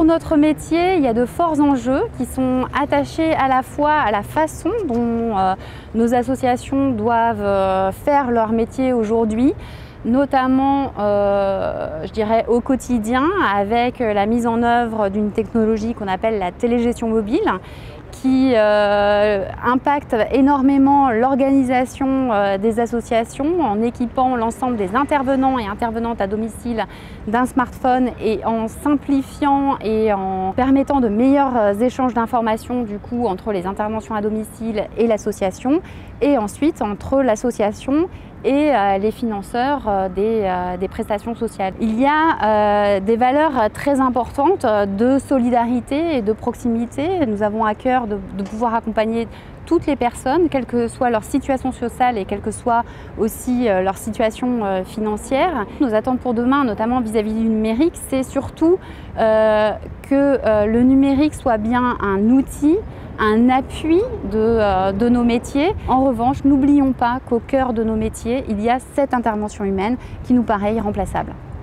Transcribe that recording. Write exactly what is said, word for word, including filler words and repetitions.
Pour notre métier, il y a de forts enjeux qui sont attachés à la fois à la façon dont euh, nos associations doivent euh, faire leur métier aujourd'hui, notamment, euh, je dirais, au quotidien, avec la mise en œuvre d'une technologie qu'on appelle la télégestion mobile, qui euh, impacte énormément l'organisation euh, des associations en équipant l'ensemble des intervenants et intervenantes à domicile d'un smartphone et en simplifiant et en permettant de meilleurs échanges d'informations du coup entre les interventions à domicile et l'association, et ensuite entre l'association et euh, les financeurs euh, des, euh, des prestations sociales. Il y a euh, des valeurs très importantes de solidarité et de proximité. Nous avons à cœur de, de pouvoir accompagner toutes les personnes, quelle que soit leur situation sociale et quelle que soit aussi euh, leur situation euh, financière. Nos attentes pour demain, notamment vis-à-vis du numérique, c'est surtout euh, que euh, le numérique soit bien un outil, un appui de, euh, de nos métiers. En revanche, n'oublions pas qu'au cœur de nos métiers, il y a cette intervention humaine qui nous paraît irremplaçable.